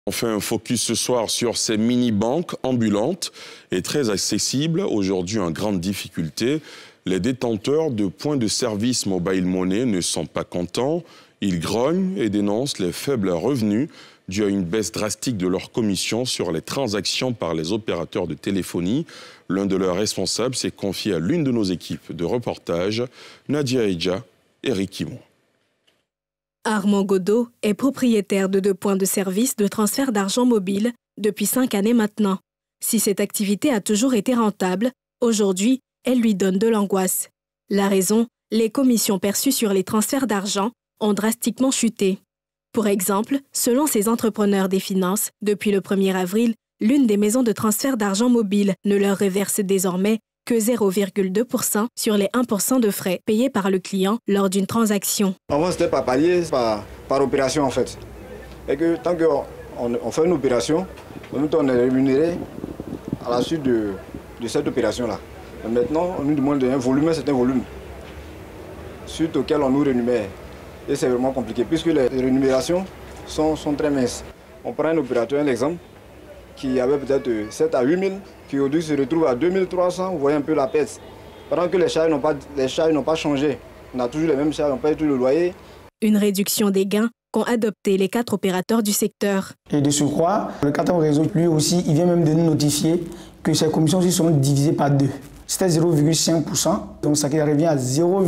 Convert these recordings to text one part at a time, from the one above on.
On fait un focus ce soir sur ces mini-banques ambulantes et très accessibles, aujourd'hui en grande difficulté. Les détenteurs de points de service mobile money ne sont pas contents. Ils grognent et dénoncent les faibles revenus dus à une baisse drastique de leur commission sur les transactions par les opérateurs de téléphonie. L'un de leurs responsables s'est confié à l'une de nos équipes de reportage, Nadia Eidja et Rikimon. Armand Godot est propriétaire de 2 points de service de transfert d'argent mobile depuis 5 années maintenant. Si cette activité a toujours été rentable, aujourd'hui, elle lui donne de l'angoisse. La raison, les commissions perçues sur les transferts d'argent ont drastiquement chuté. Pour exemple, selon ces entrepreneurs des finances, depuis le 1er avril, l'une des maisons de transfert d'argent mobile ne leur reverse désormais que 0,2% sur les 1% de frais payés par le client lors d'une transaction. Avant, c'était par palier, par opération en fait. Et que tant qu'on fait une opération, on est rémunéré à la suite de cette opération-là. Maintenant, on nous demande un volume, un certain volume, suite auquel on nous rémunère. Et c'est vraiment compliqué, puisque les rémunérations sont très minces. On prend un opérateur, un exemple, qui avait peut-être 7 à 8 000, qui aujourd'hui se retrouve à 2 300, vous voyez un peu la perte. Pendant que les charges n'ont pas changé. On a toujours les mêmes charges, on paye tout le loyer. Une réduction des gains qu'ont adopté les 4 opérateurs du secteur. Et de surcroît, le 4e réseau, lui aussi, il vient même de nous notifier que ces commissions aussi seront divisées par 2. C'était 0,5%, donc ça revient à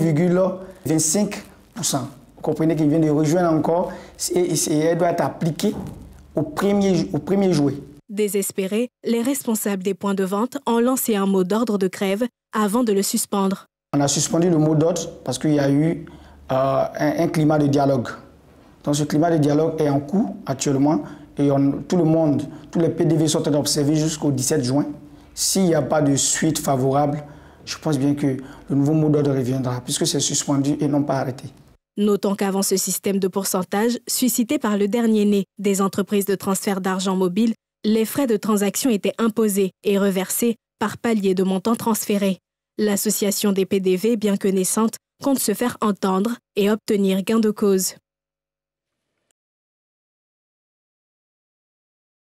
0,25%. Vous comprenez qu'il vient de rejoindre encore et elle doit être appliquée au premier jouet. Désespérés, les responsables des points de vente ont lancé un mot d'ordre de grève avant de le suspendre. On a suspendu le mot d'ordre parce qu'il y a eu un climat de dialogue. Donc ce climat de dialogue est en cours actuellement et tout le monde, tous les PDV sont en train d'observer jusqu'au 17 juin. S'il n'y a pas de suite favorable, je pense bien que le nouveau mot d'ordre reviendra puisque c'est suspendu et non pas arrêté. Notons qu'avant ce système de pourcentage, suscité par le dernier né des entreprises de transfert d'argent mobile, les frais de transaction étaient imposés et reversés par palier de montants transférés. L'association des PDV, bien que naissante, compte se faire entendre et obtenir gain de cause.